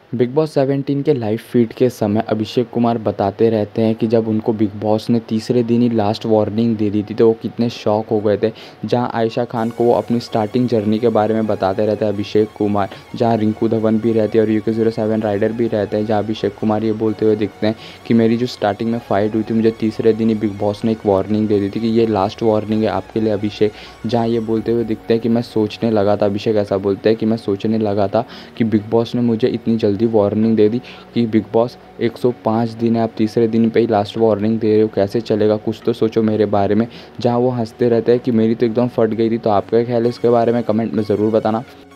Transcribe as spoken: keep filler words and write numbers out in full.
Big Boss seventeen के live feed के समय अभिषेक कुमार बताते रहते हैं कि जब उनको बिग बॉस ने तीसरे दिन ही लास्ट वार्निंग दे दी थी तो वो कितने शॉक हो गए थे। जहां आयशा खान को वो अपनी स्टार्टिंग जर्नी के बारे में बताते रहते हैं अभिषेक कुमार, जहां रिंकू धवन भी रहते हैं और यूके ज़ीरो सेवन राइडर भी रहते हैं, जहां अभिषेक कुमार ये बोलते हुए दिखते हैं कि मेरी जो स्टार्टिंग में फ़ाइट हुई थी मुझे तीसरे दिन ही बिग बॉस ने एक वार्निंग दे दी थी कि ये लास्ट वार्निंग है आपके लिए अभिषेक। जहाँ ये बोलते हुए दिखते हैं कि मैं सोचने लगा था, अभिषेक ऐसा बोलते हैं कि मैं सोचने लगा था कि बिग बॉस ने मुझे इतनी जल्दी वार्निंग दे दी कि बिग बॉस एक सौ पाँच दिन है, आप तीसरे दिन पे ही लास्ट वार्निंग दे रहे हो, कैसे चलेगा, कुछ तो सोचो मेरे बारे में। जहाँ वो हंसते रहते हैं कि मेरी तो एकदम फट गई थी। तो आपका क्या ख्याल है इसके बारे में, कमेंट में ज़रूर बताना।